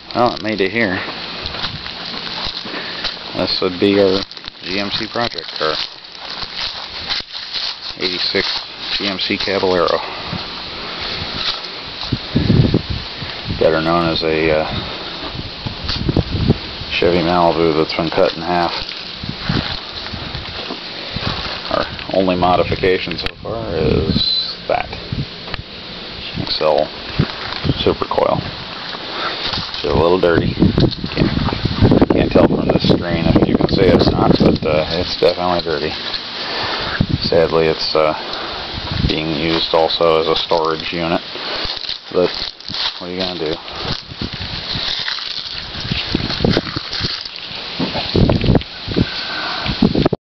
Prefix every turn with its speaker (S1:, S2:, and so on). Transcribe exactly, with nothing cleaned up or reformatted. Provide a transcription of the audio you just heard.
S1: Well, it made it here. This would be our G M C project car. eighty-six G M C Caballero. Better known as a uh, Chevy Malibu that's been cut in half. Our only modification so far is that X L super coil. It's a little dirty. Can't, can't tell from this screen if you can see it's not, but uh, it's definitely dirty. Sadly, it's uh, being used also as a storage unit, but what are you gonna do?